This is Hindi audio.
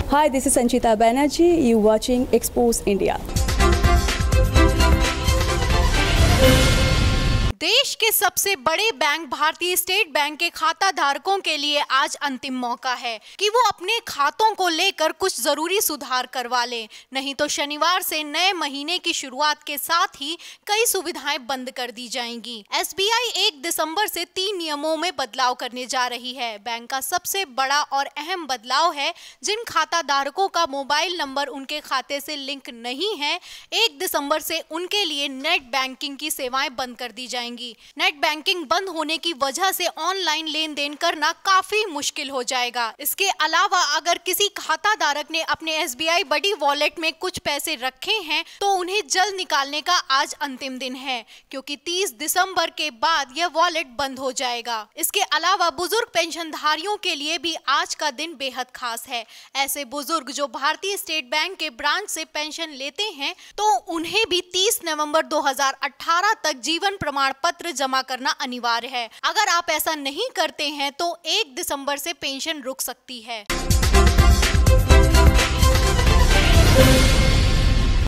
Hi, this is Sanchita Banerjee. You watching Expose India. देश के सबसे बड़े बैंक भारतीय स्टेट बैंक के खाता धारकों के लिए आज अंतिम मौका है कि वो अपने खातों को लेकर कुछ जरूरी सुधार करवा लें, नहीं तो शनिवार से नए महीने की शुरुआत के साथ ही कई सुविधाएं बंद कर दी जाएंगी। एसबीआई 1 दिसंबर से 3 नियमों में बदलाव करने जा रही है। बैंक का सबसे बड़ा और अहम बदलाव है जिन खाता धारकों का मोबाइल नंबर उनके खाते से लिंक नहीं है, 1 दिसंबर से उनके लिए नेट बैंकिंग की सेवाएं बंद कर दी जाएंगी। नेट बैंकिंग बंद होने की वजह से ऑनलाइन लेन देन करना काफी मुश्किल हो जाएगा। इसके अलावा अगर किसी खाता धारक ने अपने एसबीआई बड़ी वॉलेट में कुछ पैसे रखे हैं तो उन्हें जल्द निकालने का आज अंतिम दिन है, क्योंकि 30 दिसंबर के बाद यह वॉलेट बंद हो जाएगा। इसके अलावा बुजुर्ग पेंशनधारियों के लिए भी आज का दिन बेहद खास है। ऐसे बुजुर्ग जो भारतीय स्टेट बैंक के ब्रांच से पेंशन लेते हैं तो उन्हें भी 30 नवंबर 2018 तक जीवन प्रमाण पत्र जमा करना अनिवार्य है। अगर आप ऐसा नहीं करते हैं तो 1 दिसंबर से पेंशन रुक सकती है।